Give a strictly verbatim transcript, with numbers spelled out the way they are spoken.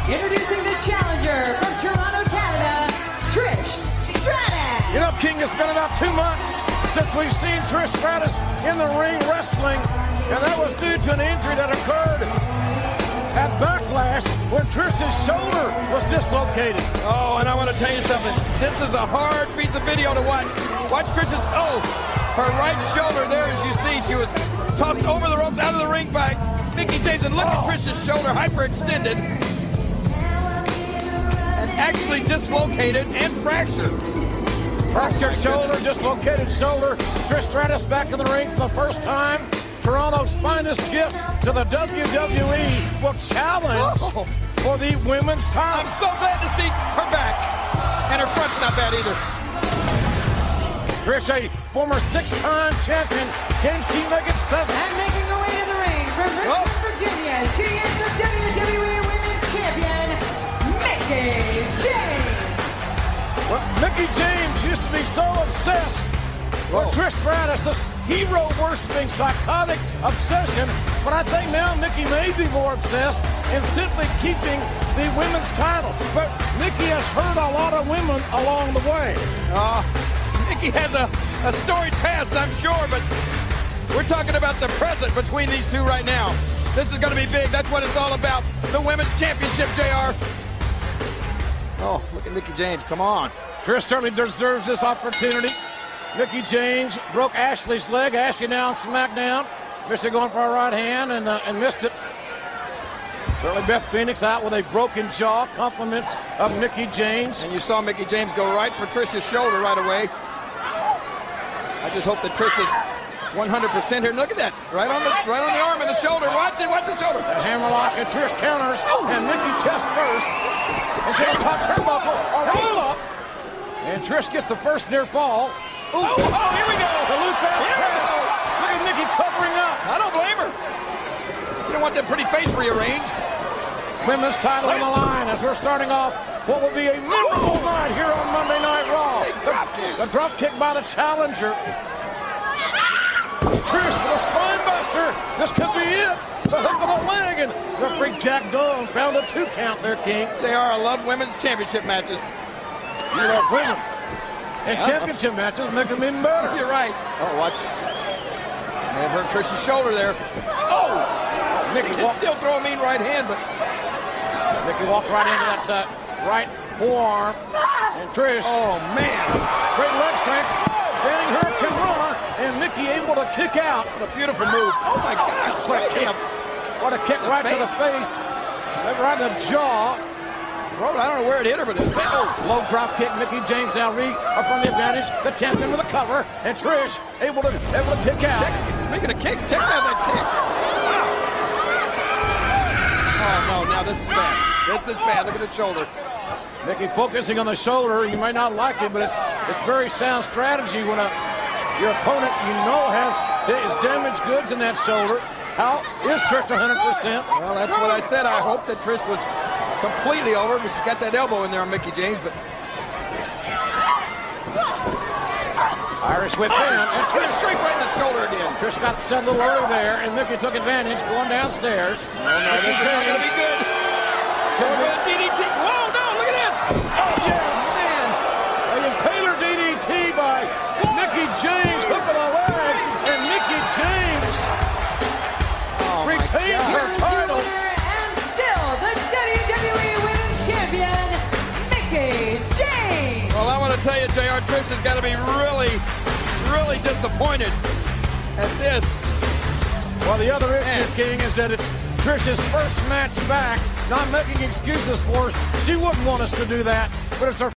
Introducing the challenger from Toronto, Canada, Trish Stratus. You know, King, it's been about two months since we've seen Trish Stratus in the ring wrestling, and that was due to an injury that occurred at Backlash when Trish's shoulder was dislocated. Oh, and I want to tell you something. This is a hard piece of video to watch. Watch Trish's, oh, her right shoulder there, as you see, she was tossed over the ropes out of the ring by Mickie James, and look oh. at Trish's shoulder, hyperextended, and actually dislocated and fractured. Fractured shoulder, dislocated shoulder. Trish Stratus back in the ring for the first time. Toronto's finest gift to the W W E will challenge oh. for the women's title. I'm so glad to see her back, and her front's not bad either. Trish, a former six-time champion, can she make it seven? And making her way to the ring from Richmond, oh. Virginia, she is the W W E Women's Champion, Mickie James. Well, Mickie James used to be so obsessed Whoa. with Trish Stratus, this hero-worshipping psychotic obsession, but I think now Mickie may be more obsessed in simply keeping the women's title. But Mickie has hurt a lot of women along the way. Uh, Mickie has a, a storied past, I'm sure, but we're talking about the present between these two right now. This is going to be big. That's what it's all about. The Women's Championship, J R. Oh, look at Mickie James. Come on. Trish certainly deserves this opportunity. Mickie James broke Ashley's leg. Ashley now on SmackDown. Missed going for a right hand and, uh, and missed it. Certainly Beth Phoenix out with a broken jaw. Compliments of Mickie James. And you saw Mickie James go right for Trish's shoulder right away. I just hope that Trish is one hundred percent here. Look at that. Right on the right on the arm and the shoulder. Watch it. Watch the shoulder. A hammerlock and Trish counters. Oh. And Mickie chest first. And she'll top turnbuckle. A roll up. And Trish gets the first near fall. Ooh. Oh, oh, here we go. The loop pass press. Look at Mickie covering up. I don't blame her. You don't want that pretty face rearranged. Women's title on the line as we're starting off what will be a memorable night here on Monday Night Raw. Big drop kick. The drop kick by the challenger. Trish with a spine buster. This could be it. The hook of the leg, and referee Jack Doan found a two count there, King. They are. I love women's championship matches. You love women. And yeah. championship matches make them even better. You're right. Oh, watch. May have hurt Trish's shoulder there. Oh! Mickie can still throw a mean right hand, but Mickie walked right into that uh, right forearm. And Trish. Oh, man. Great leg strength. Standing Hurricane Rana. And Mickie able to kick out. What a beautiful move. Oh, my gosh. What a kick. What a kick right to the face. Right in the jaw. Throat, I don't know where it hit her, but it's oh. Low drop kick. Mickie James now re up from the advantage. The champion with a cover. And Trish able to able to kick out. Speaking of kicks, check out that kick. Wow. Oh, no, now this is bad. This is bad. Look at the shoulder. Mickie focusing on the shoulder. You may not like it, but it's it's very sound strategy when a your opponent you know has is damaged goods in that shoulder. How is Trish one hundred percent? Well, that's what I said. I hope that Trish was completely over, but she got that elbow in there on Mickie James, but Irish whip oh, in, and Trish straight right in the shoulder again. Trish got set a little early there, and Mickie took advantage going downstairs. Oh, no, this is not going to be good. Going for the D D T. Whoa, no, look at this. Oh, yes. Man. A impaler D D T by Mickie James, hook of the leg, and Mickie James oh, retains her title. And still the W W E Women's Champion, Mickie James. Well, I want to tell you, J R, Trish has got to be really, really disappointed at this. Well, the other issue, Man. King, is that it's Trish's first match back. Not making excuses for her. She wouldn't want us to do that, but it's her